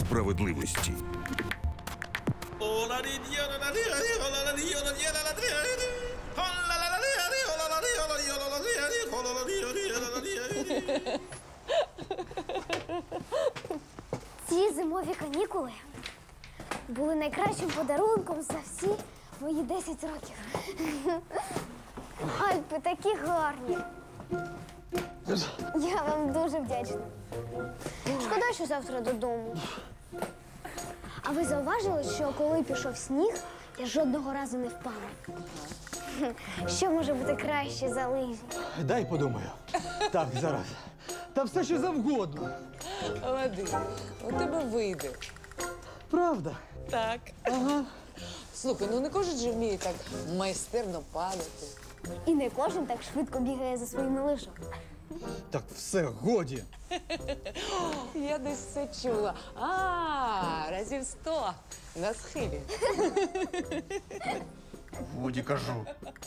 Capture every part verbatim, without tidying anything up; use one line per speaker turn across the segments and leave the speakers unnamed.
справедливості.
Ці зимові канікули були найкращим подарунком за всі мої десять років. Альпи такі гарні. Я вам дуже вдячна. Шкода, що завтра додому. А ви зауважили, що коли пішов сніг, я жодного разу не впала? Що може бути краще за лижі?
Дай подумаю. Так, зараз. Та все, що завгодно.
Вадим, у тебе вийде.
Правда?
Так.
Ага.
Слухай, ну не кожен же вміє так майстерно падати.
І не кожен так швидко бігає за своїми лижами.
Так все, годі.
Я десь все чула. А, разів сто на схилі.
Годі кажу.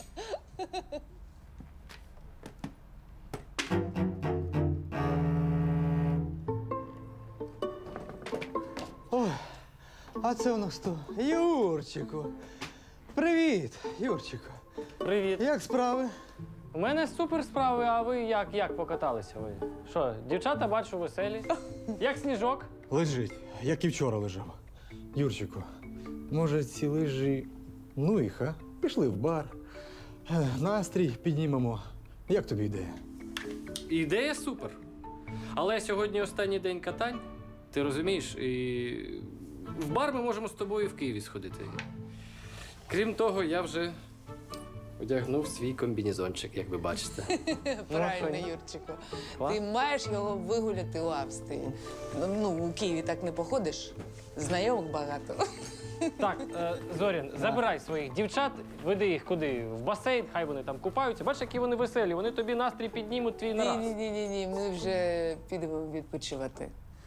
Ой, а це у нас хто? Юрчику. Привіт, Юрчику.
Привіт.
Як справи?
У мене супер справи, а ви як, як покаталися ви? Що, дівчата, бачу, веселі? Як сніжок?
Лежить, як і вчора лежав. Юрчику, може ці лижі, ну їх, а? Пішли в бар. Е, Настрій піднімемо. Як тобі ідея?
Ідея супер. Але сьогодні останній день катань, ти розумієш, і в бар ми можемо з тобою в Києві сходити. Крім того, я вже одягнув свій комбінезончик, як ви бачите.
Правильно, Юрчику.
Клас.
Ти маєш його вигуляти у Австрії. Ну, у Києві так не походиш. Знайомих багато.
Так, е, Зорін, забирай своїх дівчат, веди їх куди? В басейн, хай вони там купаються. Бачиш, які вони веселі, вони тобі настрій піднімуть твій на раз.
Ні-ні-ні, ми вже підемо відпочивати.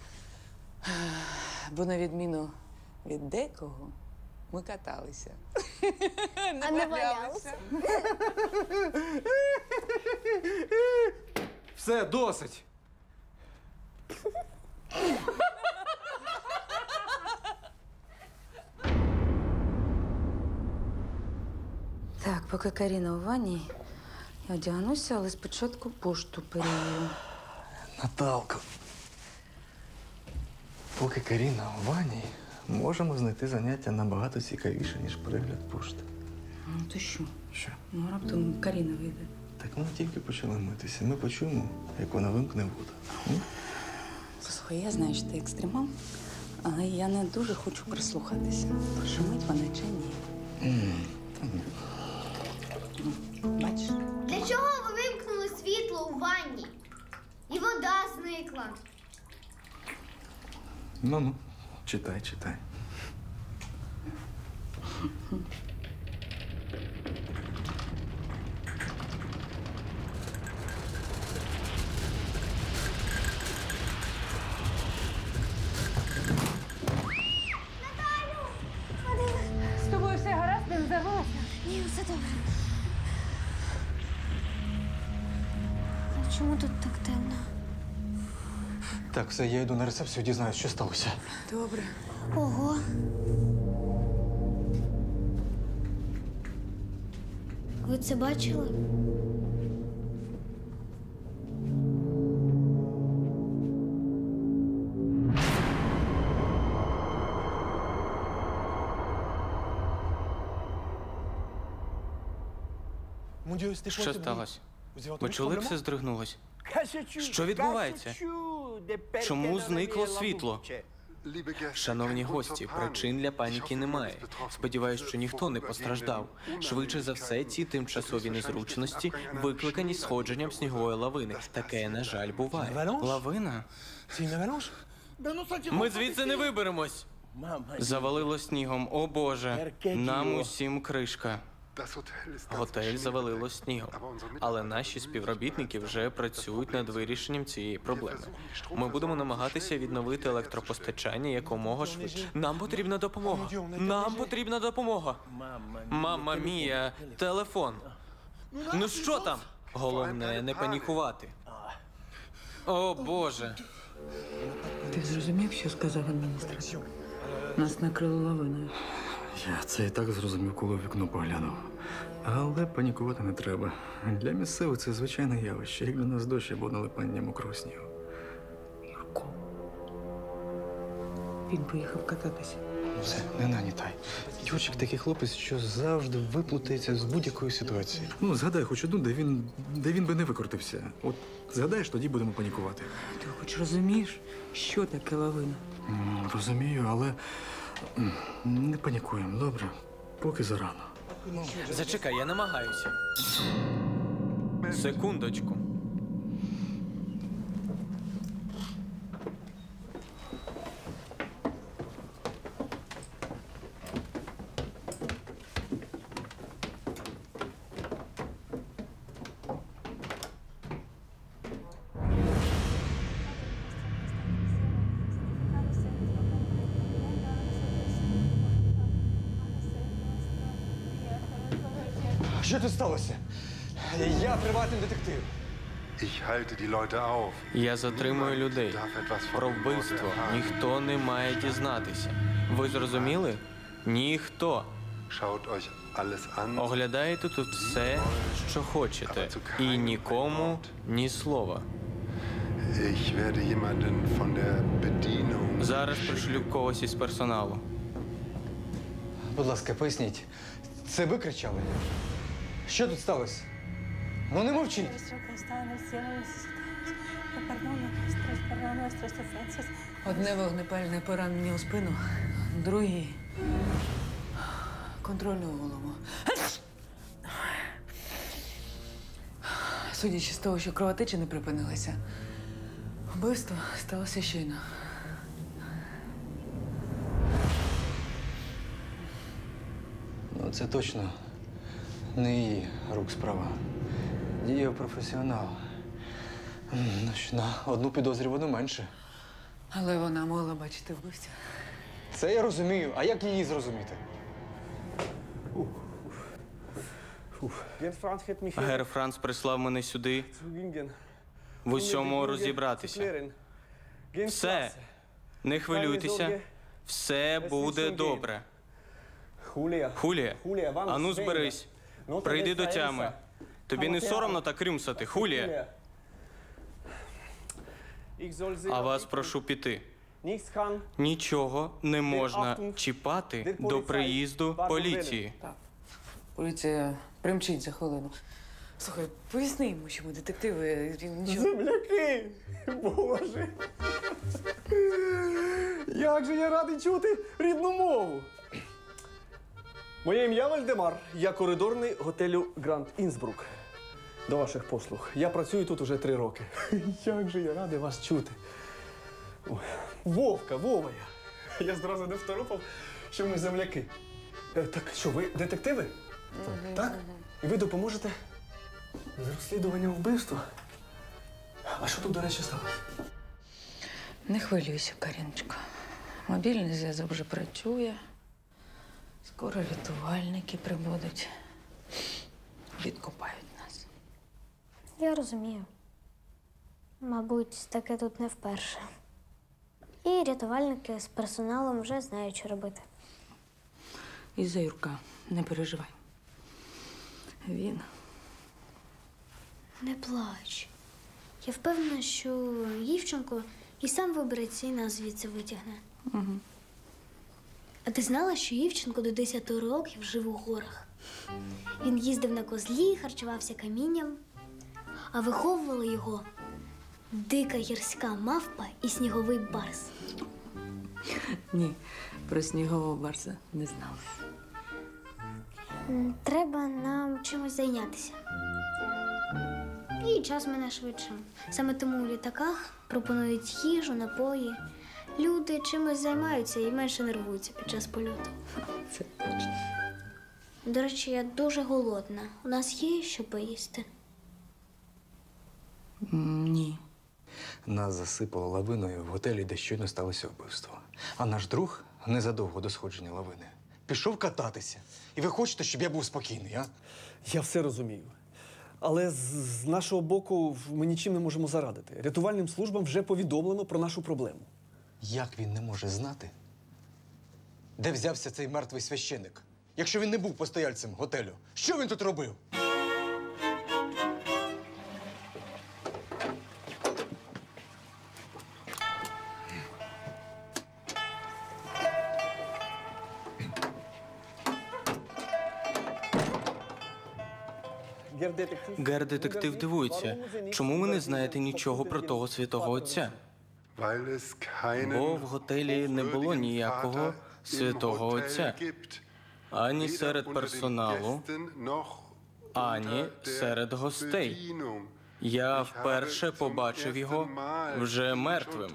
Бо на відміну від декого ми каталися.
А не валялися?
Все, досить.
Так, поки Каріна у ванні, я одягнуся, але спочатку пошту перевірю.
Наталко, поки Каріна у ванні, можемо знайти заняття набагато цікавіше, ніж перегляд пошти.
Ну то що?
Що?
Ну, раптом Каріна вийде.
Так ми тільки почали митися. Ми почуємо, як вона вимкне воду. М?
Послухай, я знаю, що ти екстремал, але я не дуже хочу прислухатися. Шумить вона чи ні? Ну, бачиш?
Для чого ви вимкнули світло у ванні? І вода зникла.
Ну-ну, читай, читай.
З тобою все гаразд, не взорвалася?
Ні, все добре. А чому тут так темно?
Так, все, я йду на рецепцію, дізнаюсь, що сталося.
Добре.
Ого. Ви це бачили?
Що сталося? Ви чули, все здригнулось? Що відбувається? Чому зникло світло? Шановні гості, причин для паніки немає. Сподіваюсь, що ніхто не постраждав. Швидше за все, ці тимчасові незручності викликані сходженням снігової лавини. Таке, на жаль, буває. Лавина? Ми звідси не виберемось! Завалило снігом, о Боже, нам усім кришка. Готель завалило снігом, але наші співробітники вже працюють над вирішенням цієї проблеми. Ми будемо намагатися відновити електропостачання якомога швидше. Нам потрібна допомога. Нам потрібна допомога. Мамма мія, телефон. Ну що там? Головне, не панікувати. О, Боже.
Ти зрозумів, що сказав адміністратор? Нас накрило лавиною.
Я це і так зрозумів, коли в вікно поглянув. Але панікувати не треба. Для місцевих це звичайне явище, як для нас дощ або налипання мокрого снігу.
Юрко. Він поїхав кататися.
Все, не нанітай. Юрчик такий хлопець, що завжди виплутається з будь-якої ситуації. Ну, згадай хоч одну, де він, де він би не викрутився. От згадаєш, тоді будемо панікувати.
Ти хоч розумієш, що таке лавина?
М, Розумію, але м, не панікуємо, добре? Поки зарано.
Зачекай, я намагаюся. Секундочку.
Що тут сталося? Я приватний детектив.
Ich halte die Leute auf.
Я затримую людей.
Darf etwas von
Про
dem Mord
вбивство
erfahren.
ніхто не має дізнатися. Ви зрозуміли? Ніхто.
Schaut euch alles an.
Оглядаєте тут все, що хочете. І нікому ні слова.
Ich werde jemanden von der Bedienung.
Зараз пришлю когось із персоналу.
Будь ласка, поясніть, це ви кричали? Що тут сталося? Ну не мовчіть.
Одне вогнепальне поранення у спину, другий контрольну голову. Судячи з того, що кровотечі не припинилися, вбивство сталося щойно.
Ну, це точно не її рук справа. Діє професіонал. М, ну, що, на одну підозрювану менше.
Але вона могла бачити вбивця.
Це я розумію. А як її зрозуміти?
Гер Франц прислав мене сюди в усьому розібратися. Все. Не хвилюйтеся. Все буде добре. Хулія, ану зберись. Прийди до тями. Тобі не соромно так рюмсати, Хулія? А вас прошу піти. Нічого не можна чіпати до приїзду поліції.
Поліція примчить за хвилину. Слухай, поясни йому, що ми детективи. він Нічого...
Земляки! Боже! Як же я радий чути рідну мову! Моє ім'я Вальдемар. Я коридорний готелю Гранд Інсбрук. До ваших послуг. Я працюю тут уже три роки. Як же я радий вас чути. Ой. Вовка, Вова я. Я зразу не второпав, що ми земляки. Е, Так що, ви детективи? Так. Так? І ви допоможете з розслідуванням вбивства? А що тут, до речі, сталося?
Не хвилюйся, Каріночко. Мобільний зв'язок вже працює. Скоро рятувальники прибудуть. Відкопають нас.
Я розумію. Мабуть, таке тут не вперше. І рятувальники з персоналом вже знають, що робити.
Із-за Юрка, не переживай. Він
Не плач. Я впевнена, що Євченко і сам вибереться і нас звідси витягне.
Угу.
А ти знала, що Євченко до десяти років жив у горах? Він їздив на козлі, харчувався камінням, а виховували його дика гірська мавпа і сніговий барс.
Ні, про снігового барса не знала.
М, Треба нам чимось зайнятися. І час мене швидше. Саме тому у літаках пропонують їжу, напої. Люди чимось займаються і менше нервуються під час польоту.
Це точно.
До речі, я дуже голодна. У нас є що поїсти?
М, Ні.
Нас засипало лавиною в готелі, де щойно сталося вбивство. А наш друг незадовго до сходження лавини пішов кататися. І ви хочете, щоб я був спокійний, а?
Я все розумію. Але з, з нашого боку ми нічим не можемо зарадити. Рятувальним службам вже повідомлено про нашу проблему.
Як він не може знати, де взявся цей мертвий священик? Якщо він не був постояльцем готелю, що він тут робив?
Гер-детектив дивується, чому ви не знаєте нічого про того святого отця? Бо в готелі не було ніякого святого отця. Ані серед персоналу, ані серед гостей. Я вперше побачив його вже мертвим.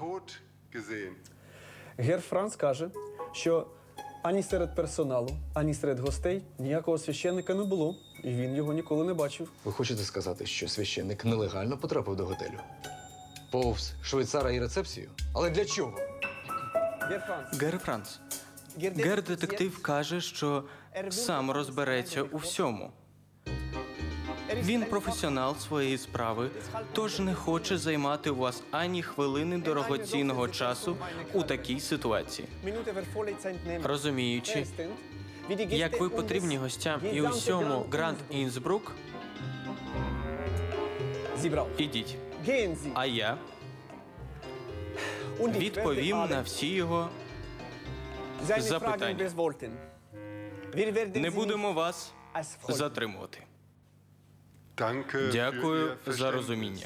Гер Франц каже, що ані серед персоналу, ані серед гостей ніякого священника не було, і він його ніколи не бачив.
Ви хочете сказати, що священник нелегально потрапив до готелю? Повз швейцара і рецепцію? Але для чого?
Гер Франц.
Гер Франц. Гер-детектив каже, що сам розбереться у всьому. Він професіонал своєї справи, тож не хоче займати у вас ані хвилини дорогоцінного часу у такій ситуації. Розуміючи, як ви потрібні гостям і усьому Гранд Інсбрук, ідіть. А я відповім на всі його запитання. Не будемо вас затримувати. Дякую за розуміння.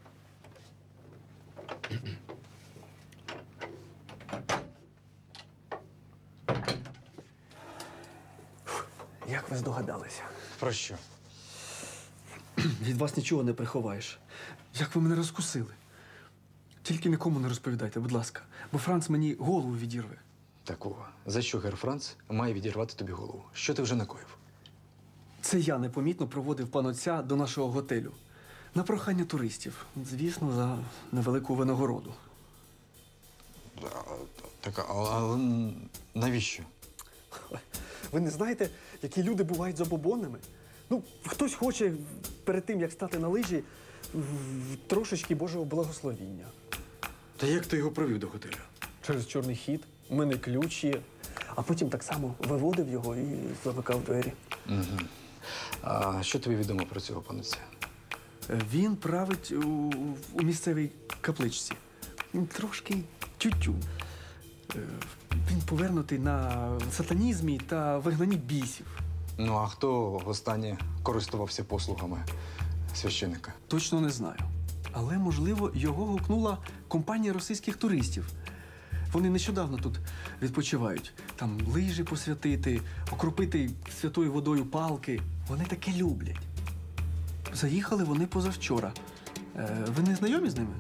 Як ви здогадалися?
Про що?
Від вас нічого не приховаєш. Як ви мене розкусили? Тільки нікому не розповідайте, будь ласка, бо Франц мені голову відірве.
Такого. За що Гер Франц має відірвати тобі голову? Що ти вже накоїв?
Це я непомітно проводив панотця до нашого готелю. На прохання туристів. Звісно, за невелику винагороду.
Так, а, а навіщо?
Ви не знаєте, які люди бувають забобонними? Ну, хтось хоче перед тим, як стати на лижі, в- трошечки Божого благословіння.
Та як ти його провів до готелю?
Через чорний хід, у мене ключ є. А потім так само виводив його і замикав двері.
Угу. А що тобі відомо про цього пануця?
Він править у, у місцевій капличці. Він трошки тютю. Е, Він повернутий на сатанізмі та вигнанні бісів.
Ну, а хто востаннє користувався послугами священика?
Точно не знаю. Але, можливо, його гукнула компанія російських туристів. Вони нещодавно тут відпочивають. Там лижі посвятити, окропити святою водою палки. Вони таке люблять. Заїхали вони позавчора. Е, ви не знайомі з ними?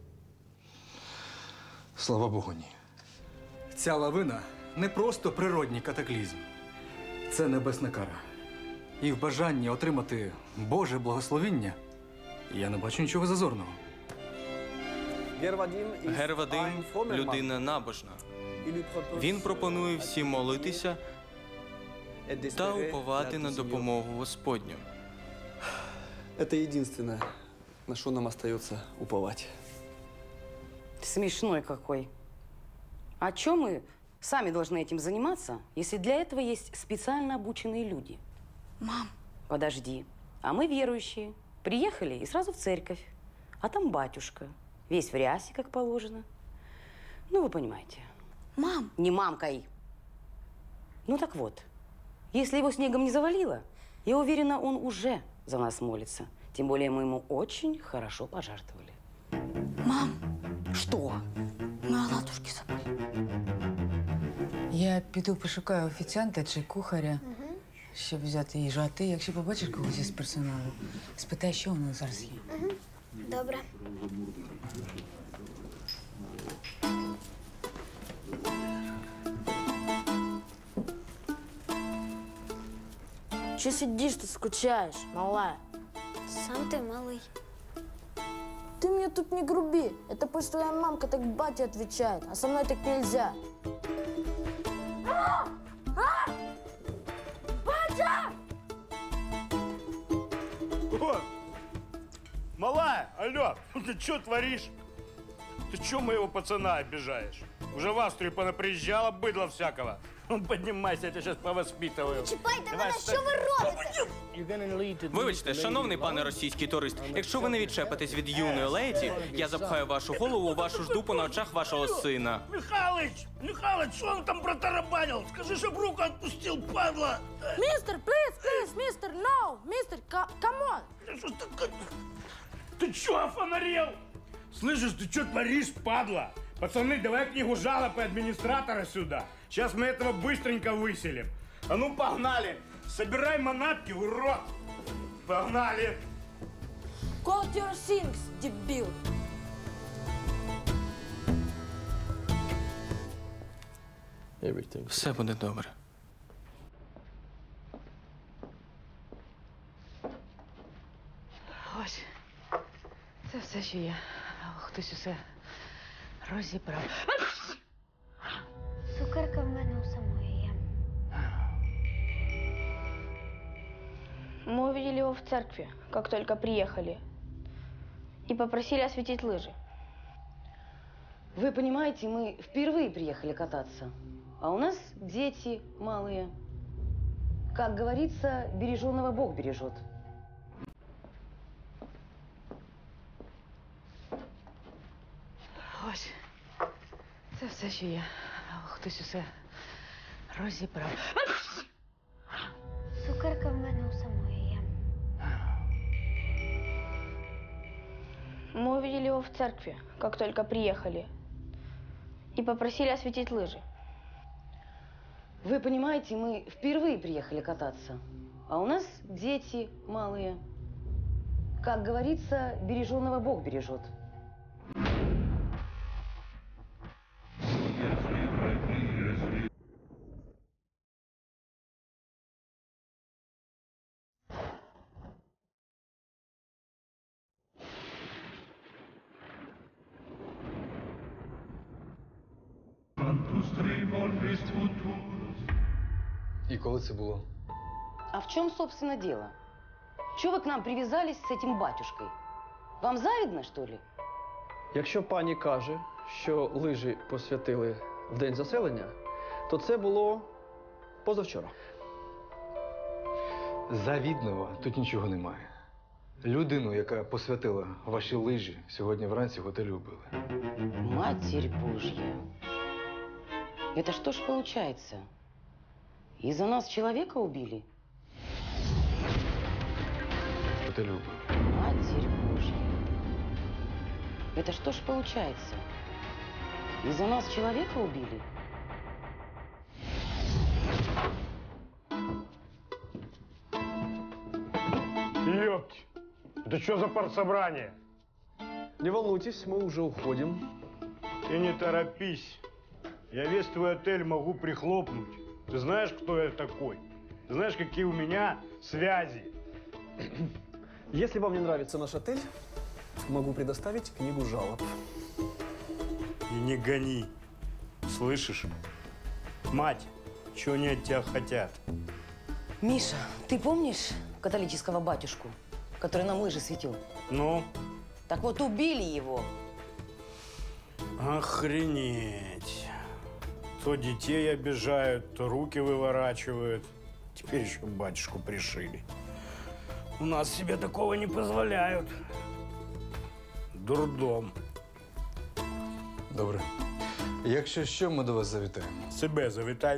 Слава Богу, ні. Ця лавина не просто природній катаклізм. Це небесна кара. І в бажанні отримати Боже благословіння я не бачу нічого зазорного.
Гер Вадим – людина набожна. Він пропонує всім молитися та уповати на допомогу Господню.
Это единственное, на что нам остается уповать.
Смешной какой. А чё мы сами должны этим заниматься, если для этого есть специально обученные люди?
Мам.
Подожди. А мы верующие. Приехали и сразу в церковь. А там батюшка. Весь в рясе, как положено. Ну, вы понимаете.
Мам.
Не мамкой. Ну так вот. Если его снегом не завалило, я уверена, он уже за нас молится. Тем более мы ему очень хорошо пожертвовали.
Мам,
Что?
ми оладушки забули.
Я піду пошукаю офіціанта чи кухаря, щоб взяти їжу. А ти, якщо побачиш когось із персоналу, спитай, що у нас зараз є.
Добре.
Че сидишь ты, скучаешь, малая?
Сам ти малий.
Ты мне тут не груби. Это пусть твоя мамка так бате отвечает, а со мной так нельзя. А! А! Батя!
О! Малая, алло, ты что творишь? Ты что моего пацана обижаешь? Уже в Австрию понаприезжало быдло всякого. Ну, поднимайся, я тебя сейчас повоспитываю.
Чіпайте мене, що ви робите?
Вибачте, шановний пане російський турист, якщо ви не відчепитесь від юної леді, я запхаю вашу голову у вашу ж дупу на очах вашого сина.
Михалыч, Михалыч, что он там протарабанил? Скажи, чтоб руку отпустил, падла.
Мистер, please, please, мистер, no, мистер, come on.
Ты чё офонарел? Слышишь, ты что творишь, падла? Пацаны, давай книгу жалоб и администратора сюда. Сейчас мы этого быстренько выселим. А ну, погнали. Собирай манатки, урод. Погнали.
Call your things, дебил.
Все буде добре.
Ось. Це все, що є. Хтось усе розібрав.
Цукерка в мене у самої є.
Мы увидели его в церкви, как только приехали, и попросили осветить лыжи.
Вы понимаете, мы впервые приехали кататься, а у нас дети малые. Как говорится, береженого Бог бережет.
Ось. Це все, що є. Хтось усе розібрав.
Цукерка в мене у самої є.
Мы увидели его в церкви, как только приехали, и попросили осветить лыжи.
Вы понимаете, мы впервые приехали кататься, а у нас дети малые. Как говорится, береженого Бог бережет.
І коли це було?
А в чем, собственно, дело? Чего вы к нам привязались с этим батюшкой? Вам завидно, что ли?
Якщо пані каже, що лижі посвятили в день заселення, то це було позавчора.
Завідного тут нічого немає. Людину, яка посвятила ваші лижі, сьогодні вранці в готелі убили.
Матерь Божья. Это что ж получается? Из-за нас человека убили?
В готелі убили.
Матерь Божья. Это что ж получается? Из-за нас человека убили?
Ёпти, это что за партсобрание?
Не волнуйтесь, мы уже уходим.
Ты не торопись. Я весь твой отель могу прихлопнуть. Ты знаешь, кто я такой? Ты знаешь, какие у меня связи?
Если вам не нравится наш отель, могу предоставить книгу жалоб.
И не гони. Слышишь? Мать, чего они от тебя хотят?
Миша, ты помнишь католического батюшку, который нам лыжи светил?
Ну?
Так вот, убили его.
Охренеть. То детей обижают, то руки выворачивают. Теперь еще батюшку пришили. У нас себе такого не позволяют. Дурдом.
Добре. Якщо що, ми до вас завітаємо.
Себе завітай.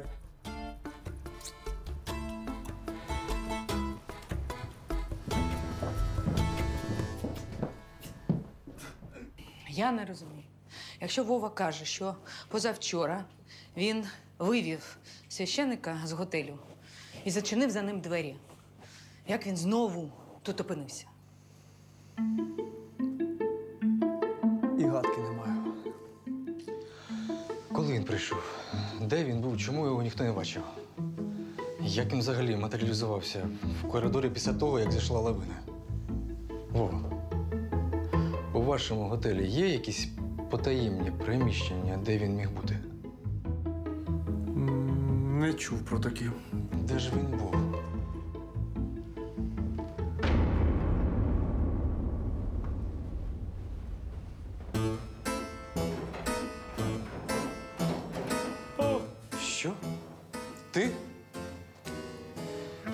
Я не розумію. Якщо Вова каже, що позавчора він вивів священика з готелю і зачинив за ним двері, як він знову тут опинився?
І гадки не маю.
Коли він прийшов? Де він був? Чому його ніхто не бачив? Як він взагалі матеріалізувався в коридорі після того, як зійшла лавина? Вова, у вашому готелі є якісь потаємні приміщення, де він міг бути?
Не чув про такі.
Де ж він був?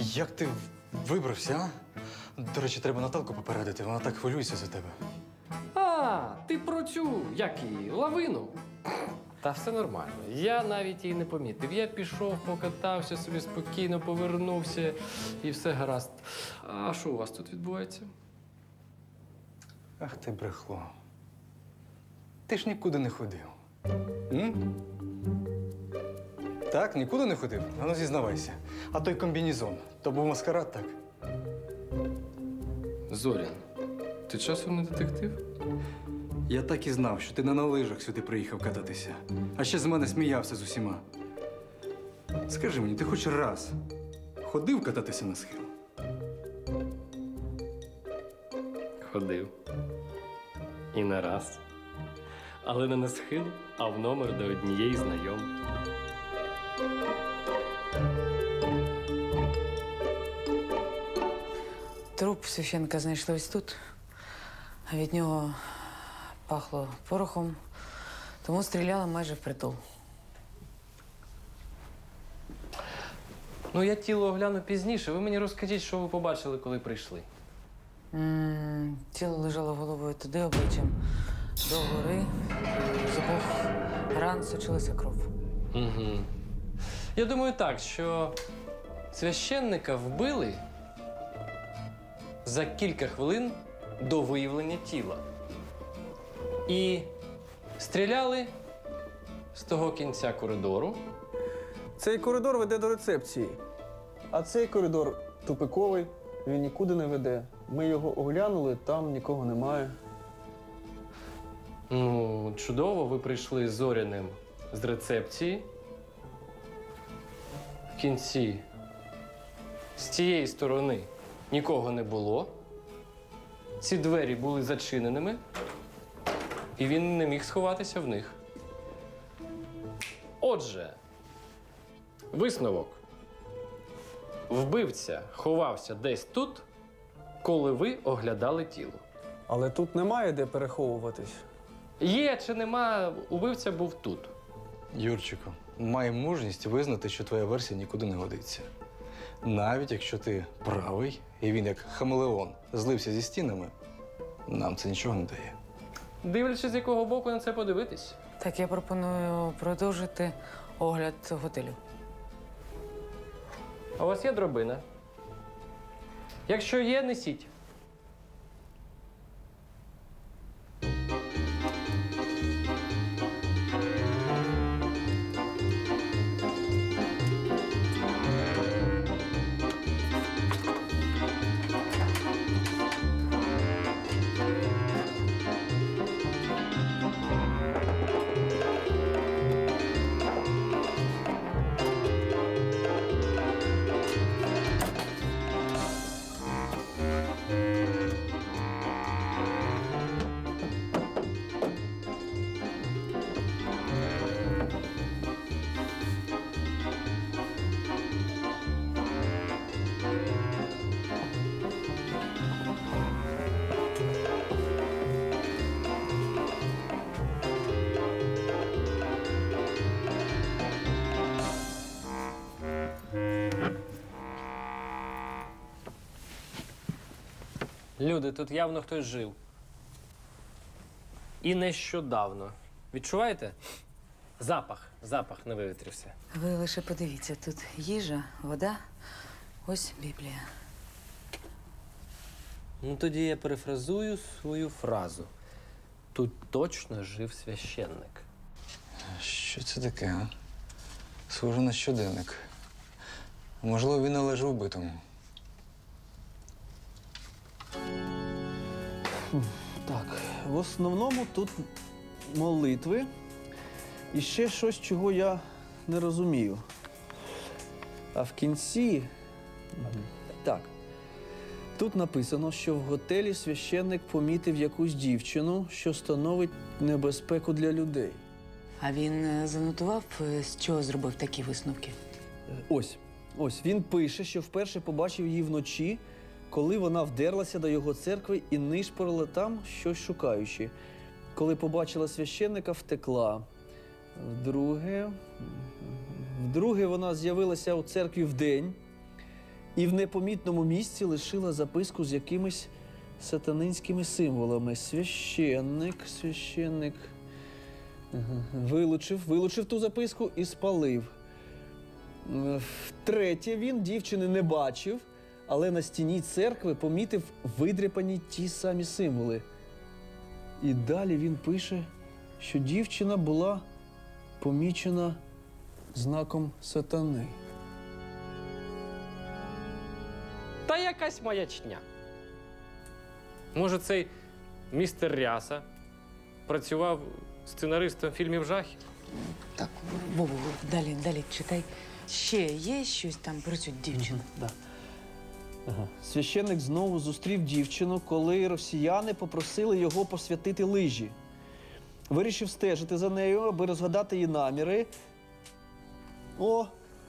Як ти вибрався, а? До речі, треба Наталку попередити, вона так хвилюється за тебе.
А, ти про цю, як її, лавину. Та все нормально. Я навіть її не помітив. Я пішов, покатався собі спокійно, повернувся і все гаразд. А що у вас тут відбувається?
Ах ти брехло. Ти ж нікуди не ходив. М? Так, нікуди не ходив? А ну зізнавайся. А той комбінезон, то був маскарад, так?
Зорян, ти часом не детектив?
Я так і знав, що ти не на лижах сюди приїхав кататися. А ще з мене сміявся з усіма. Скажи мені, ти хоч раз ходив кататися на схил?
Ходив. І не раз. Але не на схил, а в номер до однієї знайомої.
Труп священника знайшли ось тут, а від нього пахло порохом, тому стріляла майже впритул.
Ну, я тіло огляну пізніше. Ви мені розкажіть, що ви побачили, коли прийшли.
М, Тіло лежало головою туди, обличчям до гори. З обох ран сочилася кров.
Угу. Я думаю так, що священника вбили за кілька хвилин до виявлення тіла. І стріляли з того кінця коридору.
Цей коридор веде до рецепції. А цей коридор тупиковий, він нікуди не веде. Ми його оглянули, там нікого немає.
Ну, чудово, ви прийшли з Зоряним з рецепції. В кінці з цієї сторони нікого не було. Ці двері були зачиненими, і він не міг сховатися в них. Отже, висновок. Вбивця ховався десь тут, коли ви оглядали тіло.
Але тут немає де переховуватись.
Є чи нема, убивця був тут.
Юрчику, май мужність визнати, що твоя версія нікуди не годиться. Навіть якщо ти правий, і він як хамелеон злився зі стінами, нам це нічого не дає.
Дивлячись, з якого боку на це подивитись.
Так, я пропоную продовжити огляд готелю.
А у вас є дробина? Якщо є, несіть. Люди, тут явно хтось жив. І нещодавно. Відчуваєте? Запах. Запах не вивітрився.
Ви лише подивіться, тут їжа, вода, ось Біблія.
Ну, тоді я перефразую свою фразу. Тут точно жив священник.
Що це таке, а? Схоже на щоденник. Можливо, він належав вбитому.
Так, в основному тут молитви і ще щось, чого я не розумію. А в кінці. Так. Тут написано, що в готелі священник помітив якусь дівчину, що становить небезпеку для людей.
А він занотував, з чого зробив такі висновки?
Ось. Ось. Він пише, що вперше побачив її вночі, коли вона вдерлася до його церкви і нишпорила там, щось шукаючи. Коли побачила священника, втекла. Вдруге, вдруге вона з'явилася у церкві вдень і в непомітному місці лишила записку з якимись сатанинськими символами. Священник, священник. Ага. Вилучив, вилучив ту записку і спалив. Втретє, він дівчини не бачив, але на стіні церкви помітив видряпані ті самі символи. І далі він пише, що дівчина була помічена знаком сатани.
Та якась маячня. Може, цей містер Ряса працював сценаристом фільмів жахів?
Так, Вова, далі, далі читай. Ще є щось там про цю дівчину?
Да. Ага. Священник знову зустрів дівчину, коли росіяни попросили його посвятити лижі. Вирішив стежити за нею, аби розгадати її наміри. О!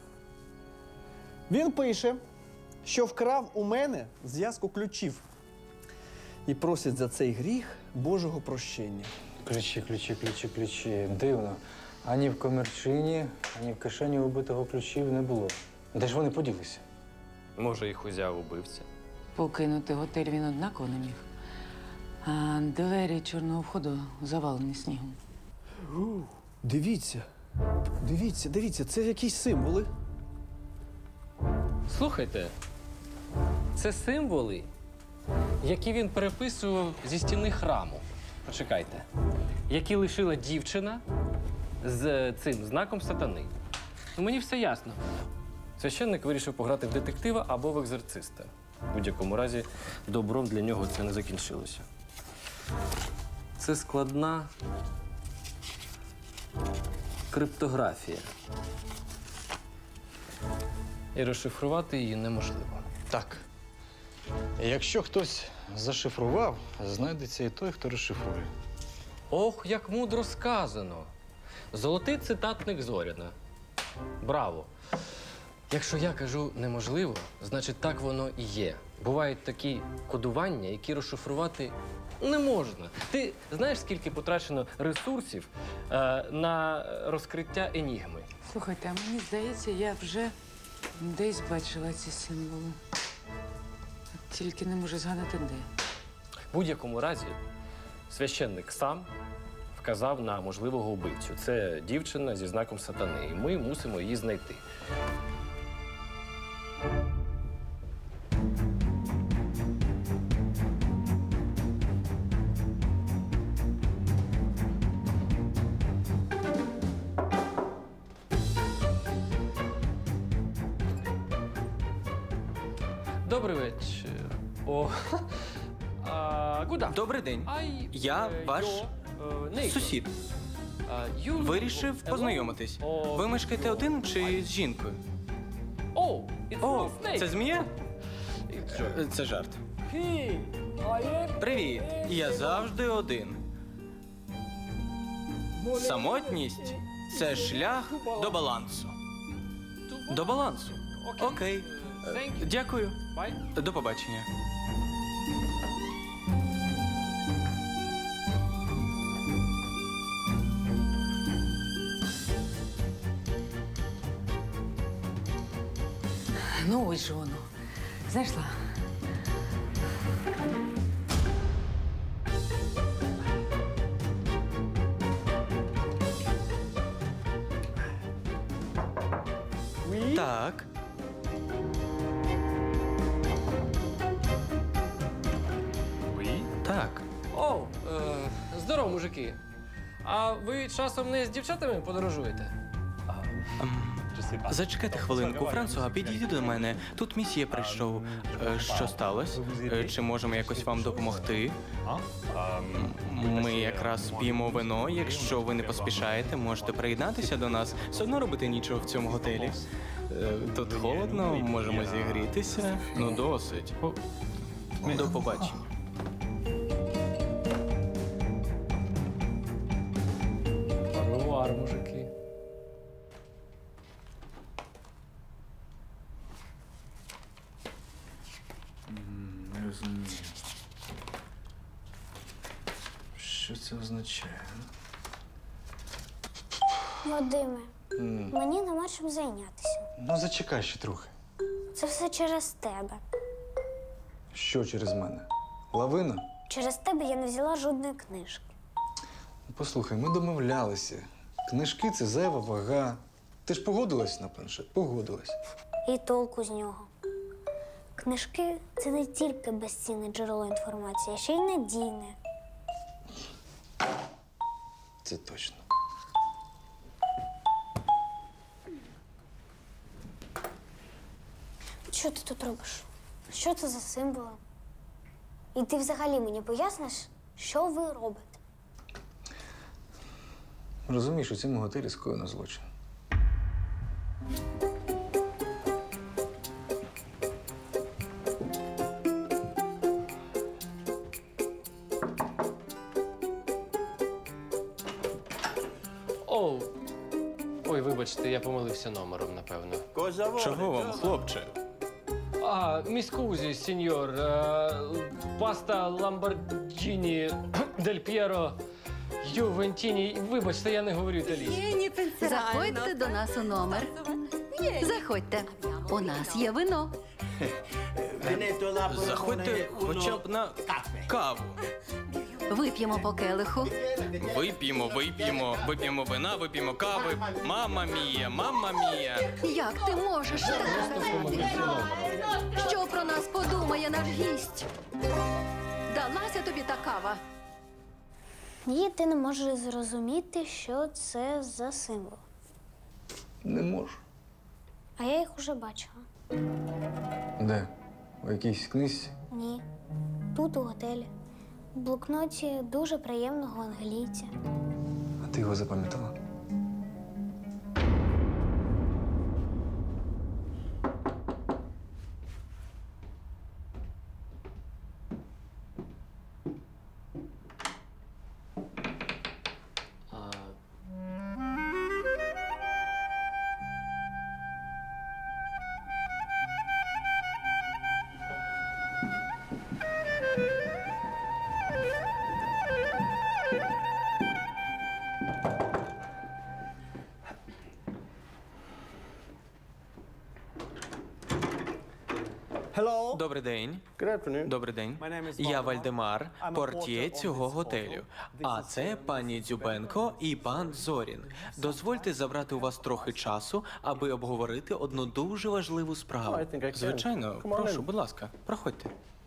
Він пише, що вкрав у мене зв'язку ключів. І просить за цей гріх Божого прощення.
Ключі, ключі, ключі, ключі. Дивно. Ані в комірчині, ані в кишені убитого ключів не було. Де ж вони поділися?
Може, їх узяв убивця.
Покинути готель він однаково не міг. А двері чорного входу завалені снігом.
У, дивіться, дивіться, дивіться, це якісь символи.
Слухайте, це символи, які він переписував зі стіни храму. Почекайте. Які лишила дівчина з цим знаком сатани. Ну, мені все ясно. Священник вирішив пограти в детектива або в екзорциста. В будь-якому разі, добром для нього це не закінчилося. Це складна криптографія. І розшифрувати її неможливо.
Так. Якщо хтось зашифрував, знайдеться і той, хто розшифрує.
Ох, як мудро сказано. Золотий цитатник Зоряна. Браво! Якщо я кажу неможливо, значить так воно і є. Бувають такі кодування, які розшифрувати не можна. Ти знаєш, скільки потрачено ресурсів е, на розкриття енігми?
Слухайте, а мені здається, я вже десь бачила ці символи. Тільки не можу згадати, де.
В будь-якому разі, священник сам вказав на можливого убивцю. Це дівчина зі знаком сатани, і ми мусимо її знайти. Добрий вечір. О, а, куди?
Добрий день.
I,
Я
uh,
ваш
your, uh, neighbor.
сусід.
Uh, you
Вирішив
alone
познайомитись.
or-
Ви мешкаєте один чи з жінкою?
О, it's
О,
snake.
це змія?
It's joke.
Це жарт. Привіт. Я завжди один. Самотність – це шлях до балансу. До балансу. Окей.
Thank you.
Дякую.
Bye.
До побачення.
Ну, ось же воно. Знайшла.
Так. Так.
О, е, здорово, мужики. А ви часом не з дівчатами подорожуєте?
Зачекайте хвилинку, Франсуа, підійди до мене. Тут місьє прийшов. Е, Що сталося? Е, Чи можемо якось вам допомогти? Ми якраз п'ємо вино. Якщо ви не поспішаєте, можете приєднатися до нас. Все одно робити нічого в цьому готелі. Е, Тут холодно, можемо зігрітися. Ну, досить. До побачення.
Паровар, мужики.
Не розумію. Що це означає?
Вадиме,
М.
мені нема чим зайнятися.
Ну, зачекай ще трохи.
Це все через тебе.
Що через мене? Лавина?
Через тебе я не взяла жодної книжки.
Послухай, ми домовлялися. Книжки – це зайва вага. Ти ж погодилась на планшет? Погодилась.
І толку з нього. Книжки – це не тільки безцінне джерело інформації, а ще й надійне.
Це точно.
Що ти тут робиш? Що це за символи? І ти взагалі мені поясниш, що ви робите?
Розумієш, у цьому готелі скоєно злочин.
Оу. Ой, вибачте, я помилився номером, напевно.
Чого вам, хлопче?
А, міскузі, сеньор. Е, Паста Ламборджіні Дель П'єро Ювентіні. Вибачте, я не говорю італійською.
Заходьте до нас у номер. Заходьте. У нас є вино.
Заходьте хоча б на каву.
Вип'ємо по келиху.
Вип'ємо, вип'ємо, вип'ємо вина, вип'ємо кави. Мама мія, мама мія.
Як ти можеш так? Що про нас подумає наш гість? Далася тобі та кава?
Ні, ти не можеш зрозуміти, що це за символ.
Не можу.
А я їх уже бачила.
Де? У якійсь книжці?
Ні. Тут, у готелі. В блокноті дуже приємного англійця.
А ти його запам'ятала?
Добрий день. Добрий день. Я Вальдемар, портьє цього готелю. А це пані Дзюбенко і пан Зорін. Дозвольте забрати у вас трохи часу, аби обговорити одну дуже важливу справу. Звичайно, прошу, будь ласка, проходьте.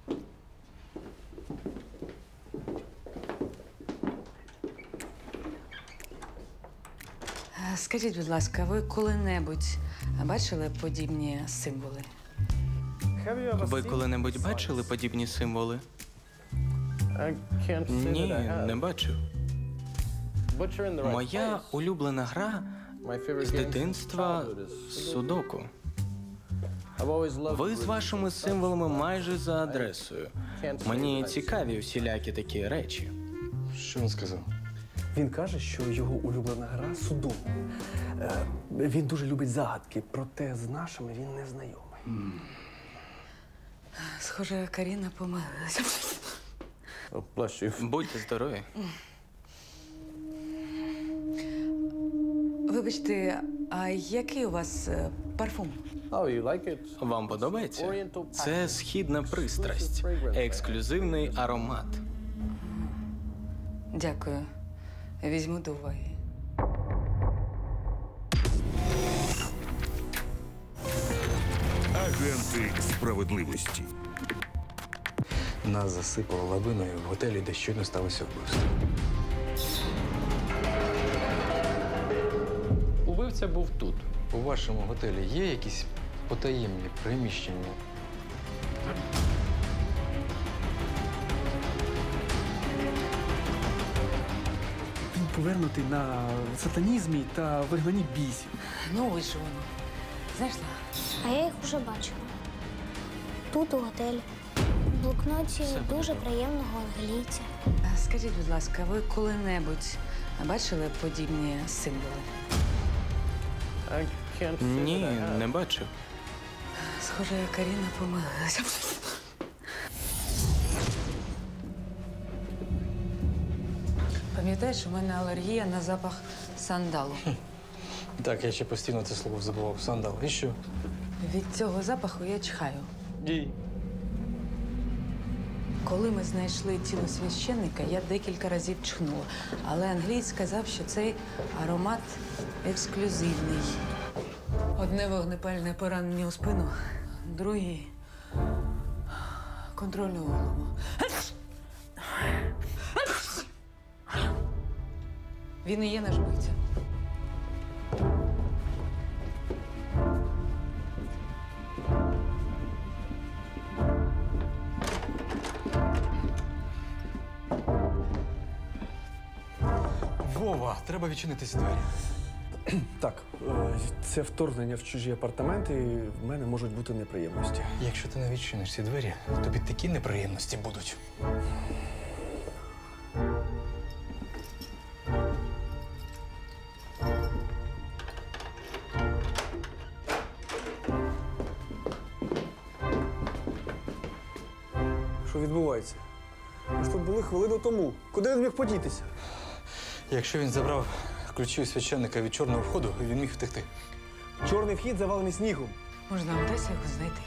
Скажіть, будь ласка, ви коли-небудь бачили подібні символи?
Ви коли-небудь бачили подібні символи? Ні, не бачив. Моя улюблена гра з дитинства – судоку. Ви з вашими символами майже за адресою. Мені цікаві всілякі такі речі.
Що він сказав?
Він каже, що його улюблена гра – судоку. Е, Він дуже любить загадки, проте з нашими він не знайомий.
Схоже, Каріна помилилася.
Будьте здорові.
Вибачте, а який у вас е, парфум?
Вам подобається? Це східна пристрасть, ексклюзивний аромат.
Дякую. Візьму до уваги.
Агенти справедливості.
Нас засипало лавиною в готелі, де щойно сталося вбивство.
Убивця був тут.
У вашому готелі є якісь потаємні приміщення?
Він повернутий на сатанізмі та вигнанні бісів.
Ну, ось же воно. Знайшла?
А я їх уже бачила. Тут, у готелі. В блокноті дуже приємного англійця.
Скажіть, будь ласка, ви коли-небудь бачили подібні символи?
Ні, не бачив.
Схоже, Каріна помилилася. Пам'ятаєш, у мене алергія на запах сандалу.
Так, я ще постійно це слово забував. Сандал. І що?
Від цього запаху я чхаю.
Дій.
Коли ми знайшли тіло священника, я декілька разів чхнула. Але англієць сказав, що цей аромат ексклюзивний. Одне вогнепальне поранення у спину, другий контрольну голову. Він і є наш бивця.
Вова, треба відчинити ці двері.
Так, е, це вторгнення в чужі апартаменти, і в мене можуть бути неприємності.
Якщо ти не відчиниш ці двері, тобі такі неприємності будуть.
Що відбувається? Ми ж тут були хвилину тому. Куди він міг подітися?
Якщо він забрав ключі у священника від чорного входу, він міг втекти.
Чорний вхід завалений снігом.
Може, нам вдасться його знайти?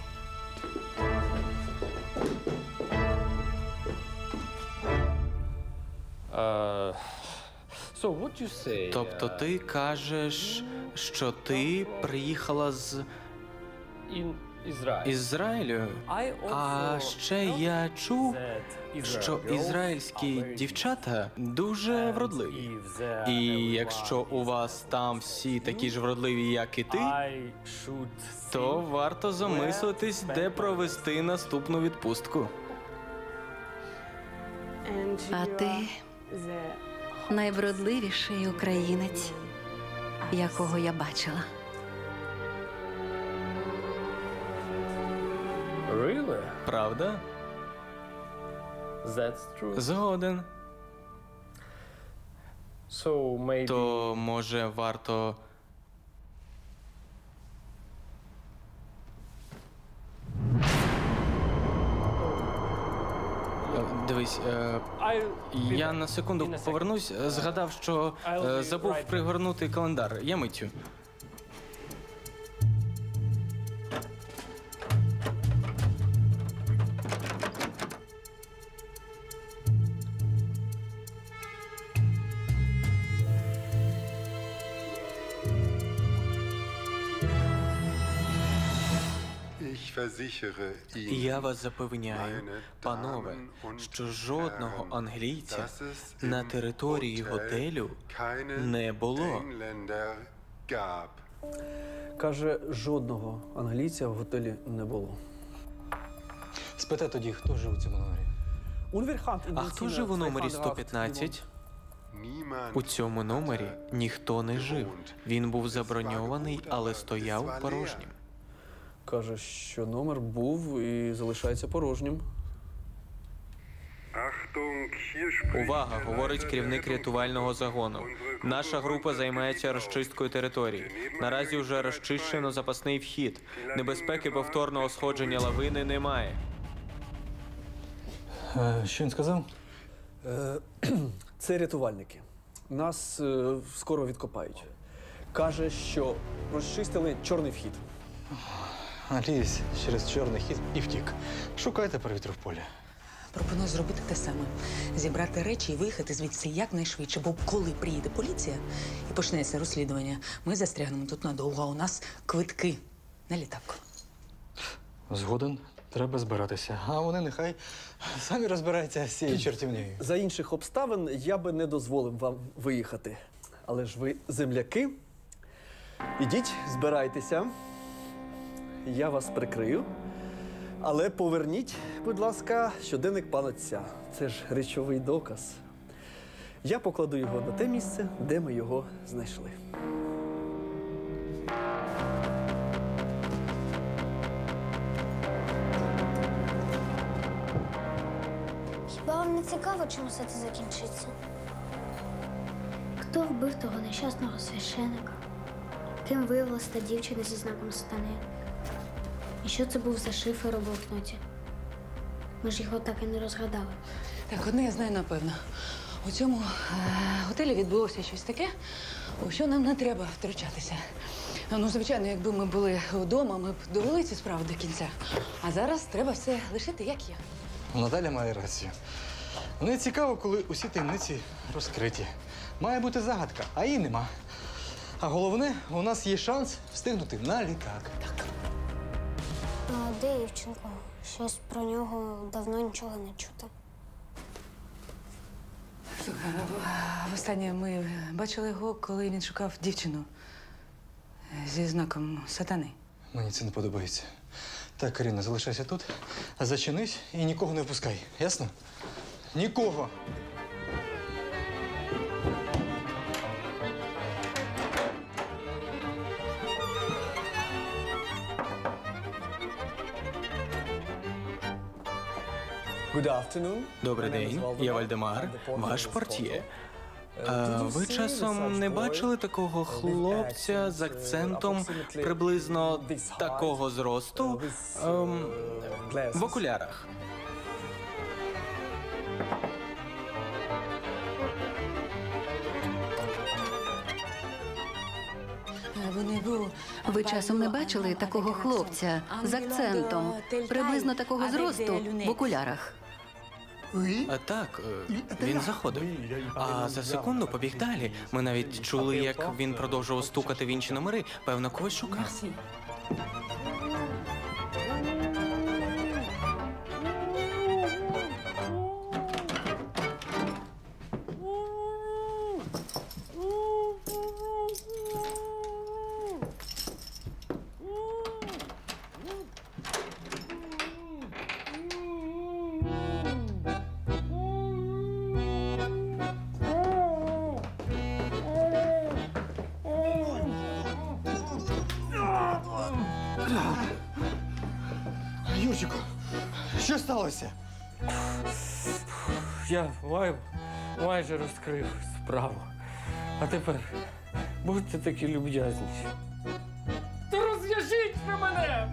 Uh, so what you say?
Тобто ти кажеш, що ти приїхала з
In Israel.
Ізраїлю? А ще я чув, що ізраїльські дівчата дуже вродливі. І якщо у вас там всі такі ж вродливі, як і ти, то варто замислитись, де провести наступну відпустку.
А ти найвродливіший українець, якого я бачила.
Really?
Правда?
That's true.
Згоден.
So maybe...
То, може, варто... Дивись, е, я на секунду повернусь, згадав, що е, забув пригорнути календар. Я миттю. Я вас запевняю, панове, що жодного англійця на території готелю не було.
Каже, жодного англійця в готелі не було.
Спитай тоді, хто жив у цьому номері?
А хто жив у номері сто п'ятнадцять? У цьому номері ніхто не жив. Він був заброньований, але стояв порожнім.
Каже, що номер був і залишається порожнім.
Увага, говорить керівник рятувального загону. Наша група займається розчисткою території. Наразі вже розчищено запасний вхід. Небезпеки повторного сходження лавини немає.
Е, що він сказав?
Е, це рятувальники. Нас е, скоро відкопають. Каже, що розчистили чорний вхід.
А лізь через чорний хід і втік. Шукайте повітря в полі.
Пропоную зробити те саме. Зібрати речі і виїхати звідси якнайшвидше. Бо коли приїде поліція і почнеться розслідування, ми застрягнемо тут надовго, а у нас квитки на літак.
Згоден. Треба збиратися. А вони нехай самі розбираються з цією чортівнею.
За інших обставин я би не дозволив вам виїхати. Але ж ви земляки. Ідіть, збирайтеся. Я вас прикрию. Але поверніть, будь ласка, щоденник пана отця. Це ж речовий доказ. Я покладу його на те місце, де ми його знайшли.
Хіба вам не цікаво, чим все це закінчиться? Хто вбив того нещасного священика? Ким виявилася та дівчина зі знаком сатани? І що це був за шифр у блокноті? Ми ж його так і не розгадали.
Так, одне я знаю напевно. У цьому е, готелі відбулося щось таке, у що нам не треба втручатися. Ну, звичайно, якби ми були вдома, ми б довели цю справу до кінця. А зараз треба все лишити, як є.
Наталя має рацію. Мені цікаво, коли усі таємниці розкриті. Має бути загадка, а її нема. А головне, у нас є шанс встигнути на літак. Так.
А де Івченко? Щось про нього давно нічого не чути.
Слухай, востаннє ми бачили його, коли він шукав дівчину зі знаком сатани.
Мені це не подобається. Так, Каріна, залишайся тут, зачинись і нікого не впускай. Ясно? Нікого!
Добрий день, я Вальдемар, ваш портьє. А ви часом не бачили такого хлопця з акцентом приблизно такого зросту ем, в окулярах?
Ви часом не бачили такого хлопця з акцентом, приблизно такого зросту в окулярах?
А так, е, він заходив. А за секунду побіг далі. Ми навіть чули, як він продовжував стукати в інші номери. Певно, когось шукав.
Юрчику, що сталося?
Я май... майже розкрив справу. А тепер будьте такі люб'язні. Та розв'яжіть ви мене!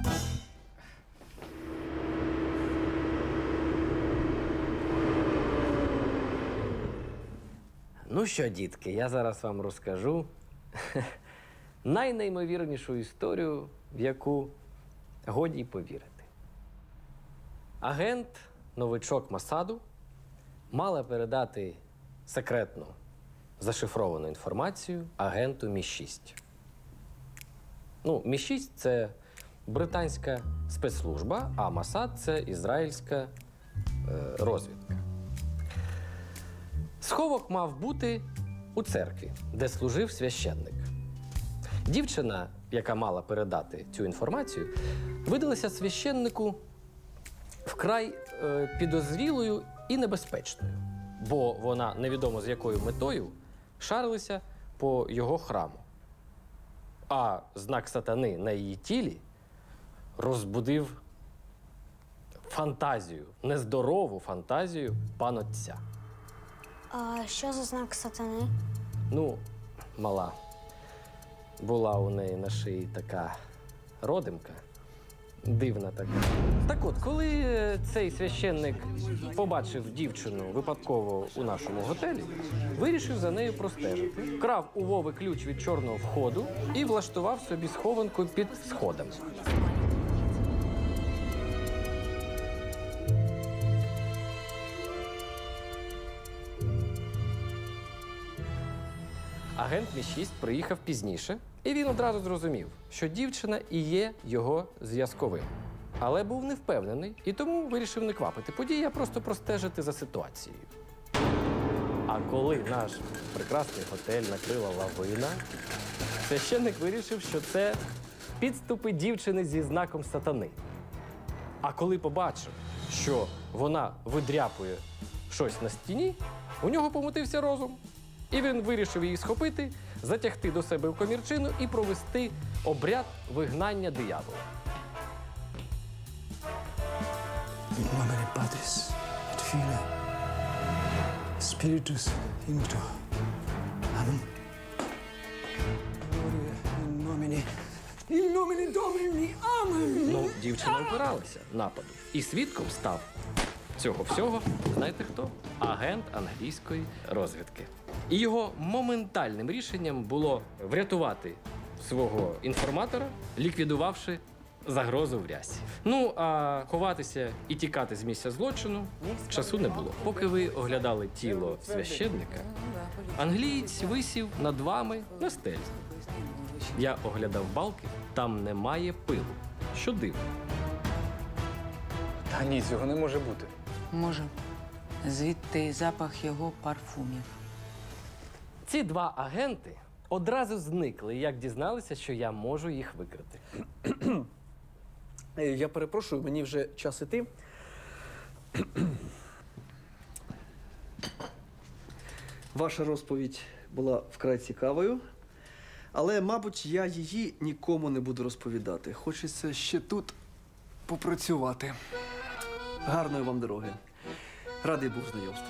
Ну що, дітки, я зараз вам розкажу найнеймовірнішу історію, в яку годі й повірити. Агент, новичок Масаду, мала передати секретну зашифровану інформацію агенту Мі шість. Ну, Мі шість – це британська спецслужба, а Масад – це ізраїльська е, розвідка. Сховок мав бути у церкві, де служив священник. Дівчина, яка мала передати цю інформацію, видалася священнику вкрай е, підозрілою і небезпечною, бо вона невідомо з якою метою шарилася по його храму. А знак сатани на її тілі розбудив фантазію, нездорову фантазію панотця.
А що за знак сатани?
Ну, мала, була у неї на шиї така родимка, дивна така. Так от, коли цей священник побачив дівчину випадково у нашому готелі, вирішив за нею простежити, вкрав у Вови ключ від чорного входу і влаштував собі схованку під сходами. Агент Мі шість приїхав пізніше, і він одразу зрозумів, що дівчина і є його зв'язковим. Але був не впевнений, і тому вирішив не квапити події, а просто простежити за ситуацією. А коли наш прекрасний готель накрила лавина, священник вирішив, що це підступи дівчини зі знаком сатани. А коли побачив, що вона видряпує щось на стіні, у нього помутився розум. І він вирішив її схопити, затягти до себе в комірчину і провести обряд вигнання диявола.
In nomine Patris et Filii Spiritus Sancto. Amen. Gloria in nomine in nomine Domini. Amen.
Ну, дівчина опиралася нападу. І свідком став цього всього, знаєте хто? Агент англійської розвідки. І його моментальним рішенням було врятувати свого інформатора, ліквідувавши загрозу в рясі. Ну, а ховатися і тікати з місця злочину часу не було. Поки ви оглядали тіло священника, англієць висів над вами на стелі. Я оглядав балки, там немає пилу. Що дивно.
Та ні, цього не може бути.
Може. Звідти запах його парфумів.
Ці два агенти одразу зникли, як дізналися, що я можу їх викрити.
Е, Я перепрошую, мені вже час іти. Ваша розповідь була вкрай цікавою, але, мабуть, я її нікому не буду розповідати. Хочеться ще тут попрацювати. Гарної вам дороги. Радий був знайомству.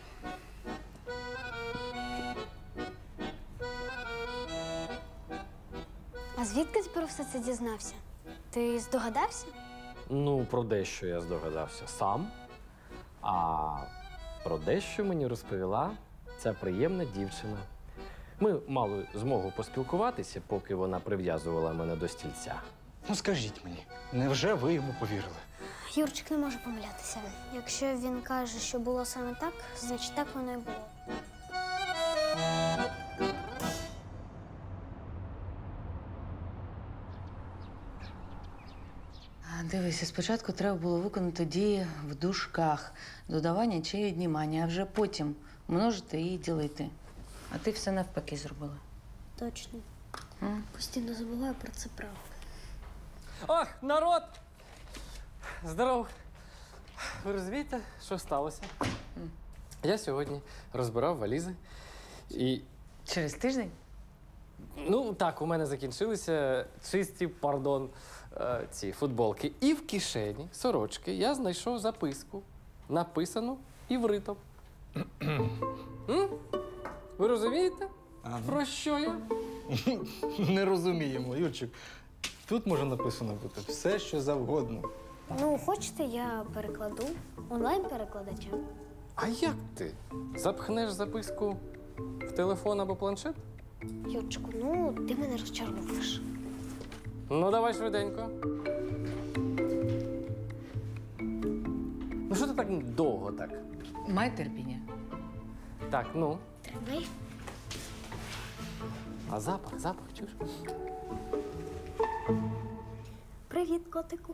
А звідки ти про все це дізнався? Ти здогадався?
Ну, про дещо я здогадався сам, а про дещо мені розповіла ця приємна дівчина. Ми мали змогу поспілкуватися, поки вона прив'язувала мене до стільця.
Ну скажіть мені, невже ви йому повірили?
Юрчик не може помилятися. Якщо він каже, що було саме так, значить так воно і було.
Дивися, спочатку треба було виконати дії в дужках, додавання чи віднімання, а вже потім множити і ділити. А ти все навпаки зробила.
Точно. Постійно забуваю про це правило.
Ох, народ! Здоров! Ви розумієте, що сталося? Я сьогодні розбирав валізи і...
Через тиждень?
Ну, так, у мене закінчилися чисті, пардон, е, ці футболки. І в кишені сорочки я знайшов записку, написану івритом. М? Ви розумієте, про що я?
Не розуміємо, Юрчик. Тут може написано бути все, що завгодно.
Ну, хочете, я перекладу онлайн-перекладачем.
А як ти? Запхнеш записку в телефон або планшет?
Юрчику, ну, ти мене розчаровуєш.
Ну, давай швиденько. Ну, що ти так довго так?
Май терпіння.
Так, ну.
Тримай.
А запах, запах, чуєш?
Привіт, котику.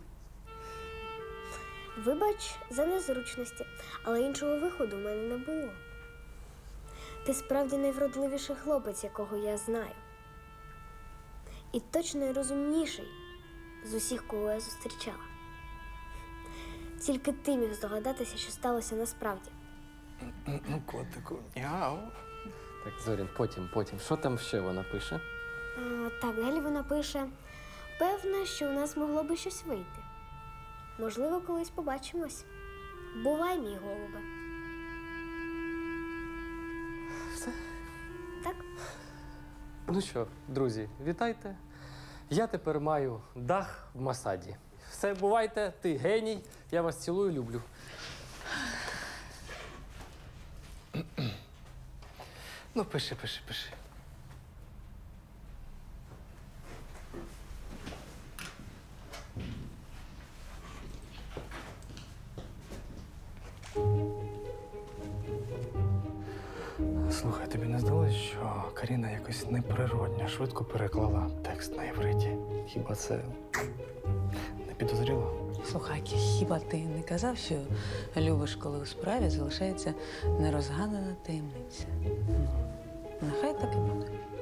Вибач за незручності, але іншого виходу в мене не було. Ти справді найвродливіший хлопець, якого я знаю. І точно найрозумніший з усіх, кого я зустрічала. Тільки ти міг здогадатися, що сталося насправді.
Ну, котику, яу.
Так, Зорін, потім, потім. Що там ще вона пише?
А, так, далі вона пише: певна, що у нас могло би щось вийти. Можливо, колись побачимось. Бувай, мій голубе.
Все?
Так.
Ну що, друзі, вітайте. Я тепер маю дах в Масаді. Все, бувайте, ти геній. Я вас цілую, люблю.
Ну, пиши, пиши, пиши. Слухай, тобі не здалося, що Каріна якось неприродно швидко переклала текст на івриті? Хіба це не підозріло?
Слухай, хіба ти не казав, що любиш, коли у справі залишається нерозгадана таємниця? Ну, нехай так і буде.